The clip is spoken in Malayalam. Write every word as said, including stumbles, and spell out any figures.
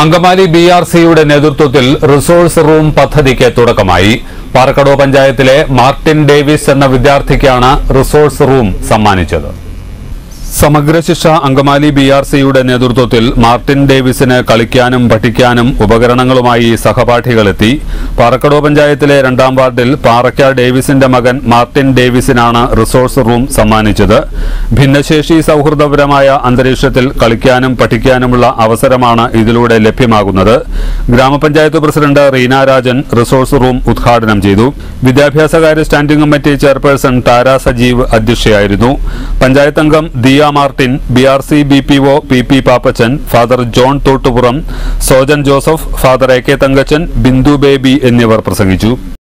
അങ്കമാലി ബി ആർ സിയുടെ നേതൃത്വത്തിൽ റിസോഴ്സ് റൂം പദ്ധതിക്ക് തുടക്കമായി. പാറക്കടവ് പഞ്ചായത്തിലെ മാർട്ടിൻ ഡേവിസ് എന്ന വിദ്യാർത്ഥിക്കാണ് റിസോഴ്സ് റൂം സമ്മാനിച്ചത്. സമഗ്ര ശിക്ഷ അങ്കമാലി ബി ആർ സിയുടെ നേതൃത്വത്തിൽ മാർട്ടിൻ ഡേവിസിന് കളിക്കാനും പഠിക്കാനും ഉപകരണങ്ങളുമായി സഹപാഠികളെത്തി. പാറക്കടവ് പഞ്ചായത്തിലെ രണ്ടാം വാർഡിൽ പാറയ്ക്ക ഡേവിസിന്റെ മകൻ മാർട്ടിൻ ഡേവിസിനാണ് റിസോഴ്സ് റൂം സമ്മാനിച്ചത്. ഭിന്നശേഷി സൌഹൃദപരമായ അന്തരീക്ഷത്തിൽ കളിക്കാനും പഠിക്കാനുമുള്ള അവസരമാണ് ഇതിലൂടെ ലഭ്യമാകുന്നത്. ഗ്രാമപഞ്ചായത്ത് president Reena Rajan resource room ഉദ്ഘാടനം ചെയ്തു. വിദ്യാഭ്യാസകാര്യ standing committee chairperson Thara Sajeev അധ്യക്ഷയായിരുന്നു. പഞ്ചായത്ത് അംഗം Diya Martin, B R C B P O P P Pappachan, father John Thottupuram, Sojan Joseph, father A K Thankachan, Bindu Baby എന്നിവർ പ്രസംഗിച്ചു.